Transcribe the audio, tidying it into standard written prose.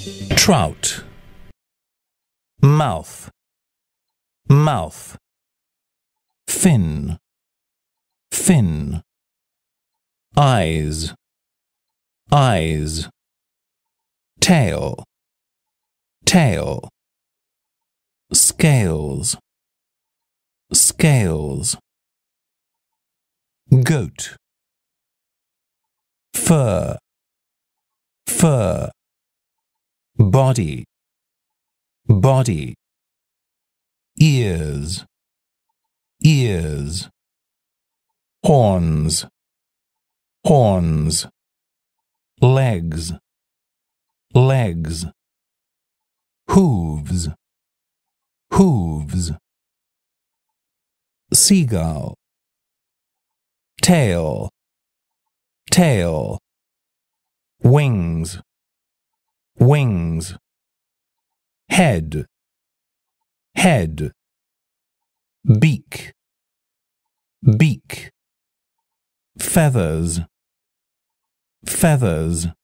trout, mouth, mouth, fin, fin, eyes, eyes, tail, tail, scales, scales, goat, fur, fur, body, body, ears, ears, horns, horns, legs, legs, hooves, hooves, seagull, tail, tail, wings, wings, head, head, beak, beak, feathers, feathers,